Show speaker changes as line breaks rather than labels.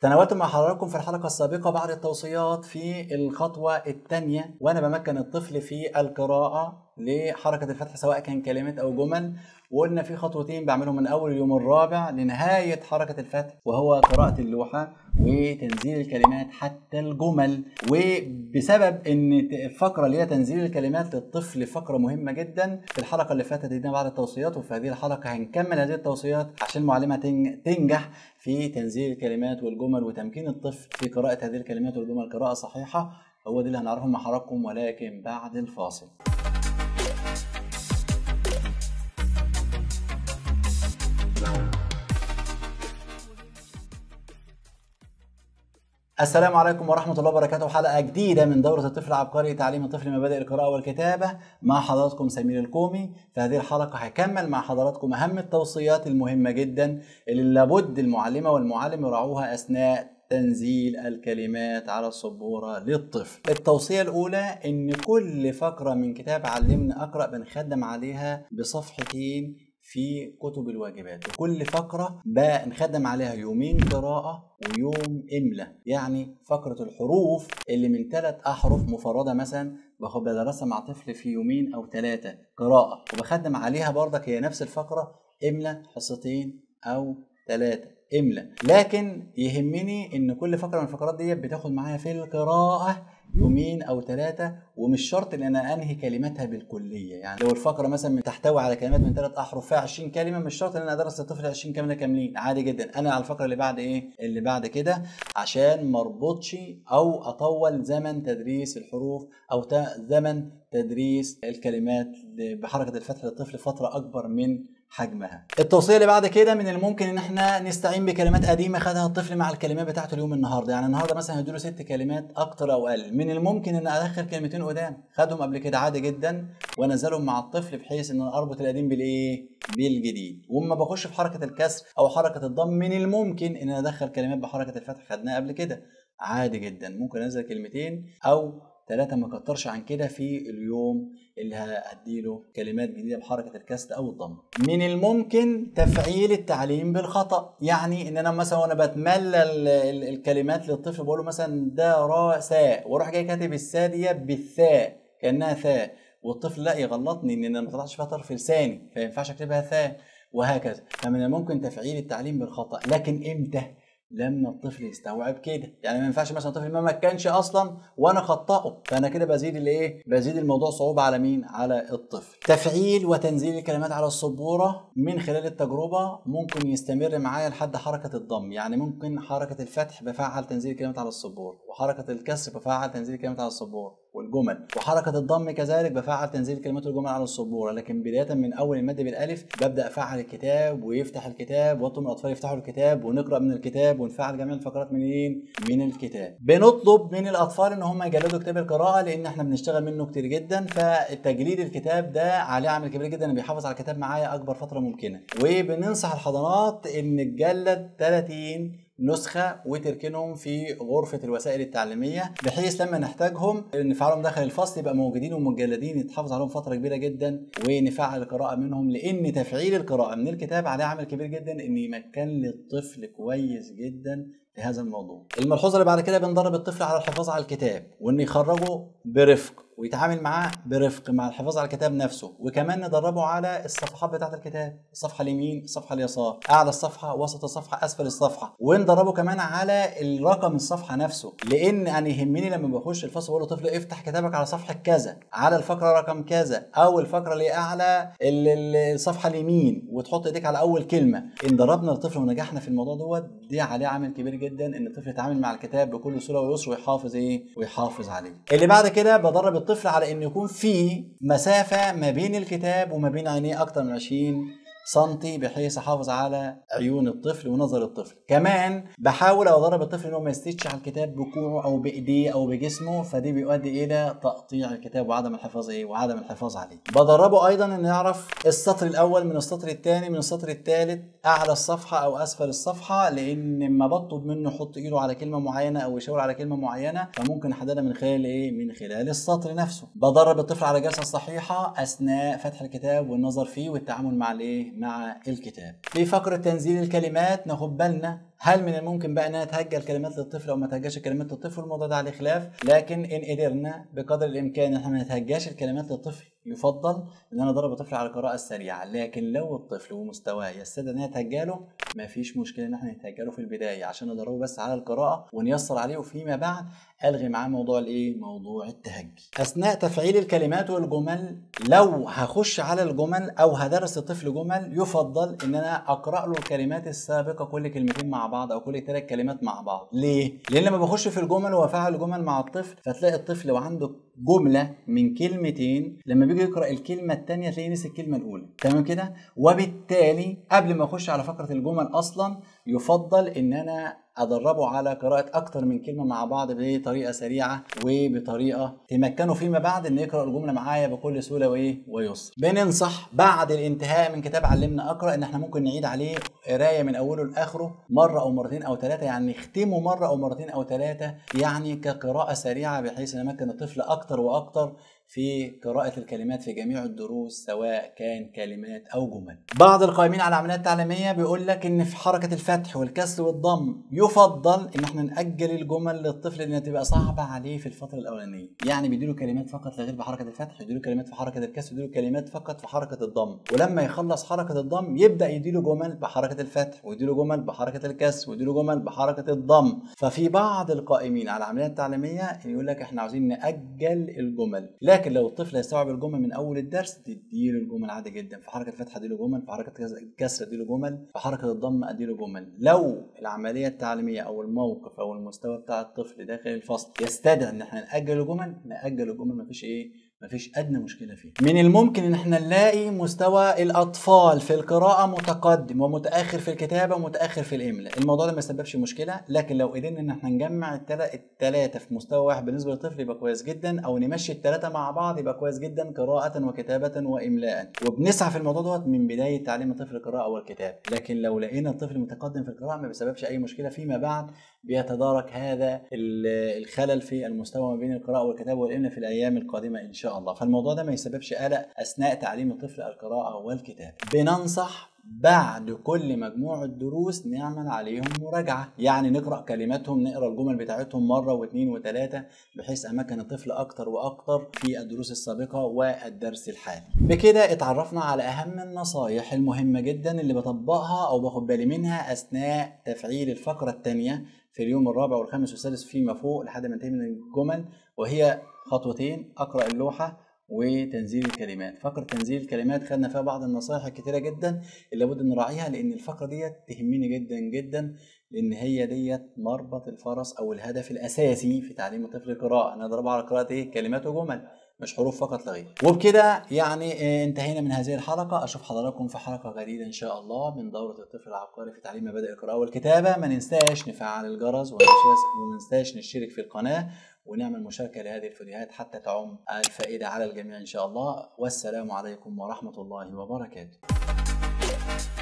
تناولت مع حضراتكم في الحلقة السابقة بعض التوصيات في الخطوة الثانية وأنا بمكن الطفل في القراءة لحركة الفتح سواء كان كلمات أو جمل، وقلنا في خطوتين بعملهم من أول اليوم الرابع لنهاية حركة الفتح وهو قراءة اللوحة وتنزيل الكلمات حتى الجمل. وبسبب ان الفقره اللي هي تنزيل الكلمات للطفل فقره مهمه جدا، في الحلقه اللي فاتت ادينا بعض التوصيات، وفي هذه الحلقه هنكمل هذه التوصيات عشان المعلمه تنجح في تنزيل الكلمات والجمل وتمكين الطفل في قراءه هذه الكلمات والجمل قراءه صحيحه. هو ده اللي هنعرفه مع حضراتكم ولكن بعد الفاصل. السلام عليكم ورحمة الله وبركاته. حلقة جديدة من دورة الطفل العبقري تعليم الطفل مبادئ القراءة والكتابة مع حضراتكم سمير الكومي. في هذه الحلقة هكمل مع حضراتكم أهم التوصيات المهمة جدا اللي لابد المعلمة والمعلم يراعوها أثناء تنزيل الكلمات على السبورة للطفل. التوصية الأولى إن كل فقرة من كتاب علمني أقرأ بنخدم عليها بصفحتين في كتب الواجبات، وكل فقرة بنخدم عليها يومين قراءة ويوم إملة. يعني فقرة الحروف اللي من 3 أحرف مفردة مثلا بدرسها مع طفل في يومين أو 3 قراءة، وبخدم عليها برضك هي نفس الفقرة إملة حصتين أو 3 إملة. لكن يهمني إن كل فقرة من الفقرات دي بتاخد معايا في القراءة يومين أو 3، ومش شرط إن أنا أنهي كلماتها بالكلية. يعني لو الفقرة مثلا تحتوي على كلمات من 3 أحرف فيها 20 كلمة، مش شرط إن أنا أدرس الطفل 20 كلمة كاملين، عادي جدا. أنا على الفقرة اللي بعد اللي بعد كده عشان مربطش أو أطول زمن تدريس الحروف أو زمن تدريس الكلمات بحركة الفتح للطفل فترة أكبر من حجمها. التوصيه اللي بعد كده من الممكن ان احنا نستعين بكلمات قديمه خدها الطفل مع الكلمات بتاعته اليوم النهارده. يعني النهارده مثلا هديله 6 كلمات اكتر او اقل، من الممكن ان ادخل كلمتين قدام خدهم قبل كده عادي جدا وانزلهم مع الطفل، بحيث ان انا اربط القديم بالجديد. واما بخش في حركه الكسر او حركه الضم من الممكن ان انا ادخل كلمات بحركه الفتح خدناها قبل كده عادي جدا. ممكن انزل كلمتين او 3 ما كترش عن كده في اليوم اللي هديله كلمات جديده بحركه الكسر او الضم. من الممكن تفعيل التعليم بالخطا، يعني ان انا مثلا وانا بتملى الكلمات للطفل بقول له مثلا ده را ساء، واروح جاي كاتب الساء دي بالثاء كانها ثاء، والطفل لا يغلطني ان انا ما طلعش فيها طرف لساني فما ينفعش اكتبها ثاء وهكذا. فمن الممكن تفعيل التعليم بالخطا، لكن امتى؟ لما الطفل يستوعب كده. يعني ما ينفعش مثلا الطفل ما كانش اصلا وانا خطأه، فانا كده بزيد الموضوع صعوبه على مين؟ على الطفل. تفعيل وتنزيل الكلمات على السبوره من خلال التجربه ممكن يستمر معايا لحد حركه الضم. يعني ممكن حركه الفتح بفعل تنزيل الكلمات على السبوره، وحركه الكسر بفعل تنزيل الكلمات على السبوره والجمل، وحركه الضم كذلك بفعل تنزيل الكلمات والجمل على السبوره. لكن بدايه من اول المد بالالف ببدا افعل الكتاب ويفتح الكتاب واطلب من الاطفال يفتحوا الكتاب ونقرا من الكتاب ونفعل جميع الفقرات من الكتاب. بنطلب من الاطفال ان هم يجلدوا كتاب القراءه لان احنا بنشتغل منه كتير جدا، فتجليد الكتاب ده عليه عامل كبير جدا، انه بيحافظ على الكتاب معايا اكبر فتره ممكنه. وبننصح الحضانات ان تجلد 30 نسخة وتركنهم في غرفة الوسائل التعليمية، بحيث لما نحتاجهم نفعلهم داخل الفصل يبقى موجودين ومجلدين، يتحافظ عليهم فترة كبيرة جدا ونفعل القراءة منهم. لأن تفعيل القراءة من الكتاب عليه عامل كبير جدا إن يمكن للطفل كويس جدا في هذا الموضوع. الملحوظة اللي بعد كده بندرب الطفل على الحفاظ على الكتاب، وإن يخرجه برفق ويتعامل معاه برفق مع الحفاظ على الكتاب نفسه. وكمان ندربه على الصفحات بتاعة الكتاب، الصفحة اليمين الصفحة اليسار، أعلى الصفحة وسط الصفحة أسفل الصفحة، وندربه كمان على الرقم الصفحة نفسه. لأن أنا يهمني لما بخش الفصل بقول له طفل افتح كتابك على صفحة كذا على الفقرة رقم كذا، أو الفقرة اللي أعلى الصفحة اليمين، وتحط إيديك على أول كلمة. إن دربنا الطفل ونجحنا في الموضوع دي عليه عامل كبير جدا إن الطفل يتعامل مع الكتاب بكل سهولة ويسر ويحافظ عليه. اللي بعد كده بدرب الطفل على ان يكون في مسافة ما بين الكتاب وما بين عينيه اكتر من 20 سنتي، بحيث احافظ على عيون الطفل ونظر الطفل. كمان بحاول ادرب الطفل انه ما يستيتش على الكتاب بكوعه او بايديه او بجسمه، فدي بيؤدي الى تقطيع الكتاب وعدم الحفاظ عليه. بدربه ايضا انه يعرف السطر الاول من السطر الثاني من السطر الثالث، اعلى الصفحه او اسفل الصفحه، لان ما بطلب منه يحط ايده على كلمه معينه او يشاور على كلمه معينه فممكن احددها من خلال من خلال السطر نفسه. بدرب الطفل على الجلسه الصحيحه اثناء فتح الكتاب والنظر فيه والتعامل مع الكتاب. في فقره تنزيل الكلمات ناخد بالنا هل من الممكن بقى انها تهجل كلمات للطفل او ما تهجاش الكلمات للطفل؟ الموضوع ده عليه خلاف، لكن ان قدرنا بقدر الامكان ان احنا ما نتهجاش الكلمات للطفل يفضل ان انا ادرب الطفل على القراءه السريعه. لكن لو الطفل ومستواه يستدعي ان هي تهجاله، ما فيش مشكله ان احنا نتهجله في البدايه عشان ندربه بس على القراءه ونيسر عليه، وفيما بعد الغي معاه موضوع الايه؟ موضوع التهجي. اثناء تفعيل الكلمات والجمل، لو هخش على الجمل او هدرس الطفل جمل، يفضل ان انا اقرا له الكلمات السابقه كل كلمتين مع بعض او كل 3 كلمات مع بعض. ليه؟ لان لما بخش في الجمل وافعل الجمل مع الطفل، فتلاقي الطفل لو عنده جمله من كلمتين لما بيجي يقرا الكلمه الثانيه تلاقيه نسي الكلمه الاولى، تمام كده؟ وبالتالي قبل ما اخش على فقره الجمل اصلا يفضل ان انا ادربه على قراءه اكتر من كلمه مع بعض بطريقه سريعه وبطريقه تمكنه فيما بعد ان يقرا الجمله معايا بكل سهوله ويسر. بننصح بعد الانتهاء من كتاب علمنا اقرا ان احنا ممكن نعيد عليه قرايه من اوله لاخره مره او مرتين او 3، يعني نختمه مره او مرتين او 3، يعني كقراءه سريعه بحيث نمكن الطفل اكتر واكتر في قراءة الكلمات في جميع الدروس سواء كان كلمات أو جمل. بعض القائمين على العمليات التعليمية بيقول لك إن في حركة الفتح والكسر والضم يفضل إن احنا نأجل الجمل للطفل لأنها تبقى صعبة عليه في الفترة الأولانية، يعني بيديله كلمات فقط لا غير بحركة الفتح، يديله كلمات في حركة الكسر، يديله كلمات فقط في حركة الضم، ولما يخلص حركة الضم يبدأ يديله جمل بحركة الفتح ويديله جمل بحركة الكسر ويديله جمل بحركة الضم. ففي بعض القائمين على العمليات التعليمية يقول لك احنا عاوزين نأجل الجمل، لكن لو الطفل يستوعب الجمل من اول الدرس تديله الجمل عادي جدا، في حركه الفتح اديله جمل، في حركه الكسر اديله جمل، في حركه الضم اديله جمل. لو العمليه التعليميه او الموقف او المستوى بتاع الطفل داخل الفصل يستدعي ان احنا ناجل الجمل، ناجل الجمل، مفيش ادنى مشكله فيه. من الممكن ان احنا نلاقي مستوى الاطفال في القراءه متقدم ومتاخر في الكتابه ومتاخر في الاملاء، الموضوع ده ما يسببش مشكله، لكن لو قدرنا ان احنا نجمع الثلاثه في مستوى واحد بالنسبه للطفل يبقى كويس جدا، او نمشي الثلاثه مع بعض يبقى كويس جدا قراءه وكتابه واملاء. وبنسعى في الموضوع دوت من بدايه تعليم الطفل القراءه والكتابه. لكن لو لقينا الطفل متقدم في القراءه ما بيسببش اي مشكله، فيما بعد بيتدارك هذا الخلل في المستوى ما بين القراءه والكتابه والاملاء في الايام القادمه ان شاء الله. فالموضوع ده ما يسببش قلق اثناء تعليم الطفل القراءه والكتابه. بننصح بعد كل مجموعه دروس نعمل عليهم مراجعه، يعني نقرا كلماتهم، نقرا الجمل بتاعتهم مره واثنين وثلاثه بحيث امكن الطفل اكتر واكتر في الدروس السابقه والدرس الحالي. بكده اتعرفنا على اهم النصائح المهمه جدا اللي بطبقها او باخد بالي منها اثناء تفعيل الفقره الثانيه في اليوم الرابع والخامس والسادس فيما فوق لحد ما انتهي من الجمل، وهي خطوتين: اقرا اللوحه وتنزيل الكلمات. فقره تنزيل الكلمات خدنا فيها بعض النصائح الكتيره جدا اللي لابد نراعيها، لان الفقره ديت تهمني جدا جدا، لان هي ديت مربط الفرس او الهدف الاساسي في تعليم الطفل القراءه. انا اضربه على قراءه ايه؟ كلمات وجمل، مش حروف فقط لا غير. وبكده يعني انتهينا من هذه الحلقه. اشوف حضراتكم في حلقه جديده ان شاء الله من دوره الطفل العبقري في تعليم مبادئ القراءه والكتابه. ما ننساش نفعل الجرس وما ننساش نشترك في القناه ونعمل مشاركه لهذه الفيديوهات حتى تعم الفائده على الجميع ان شاء الله. والسلام عليكم ورحمه الله وبركاته.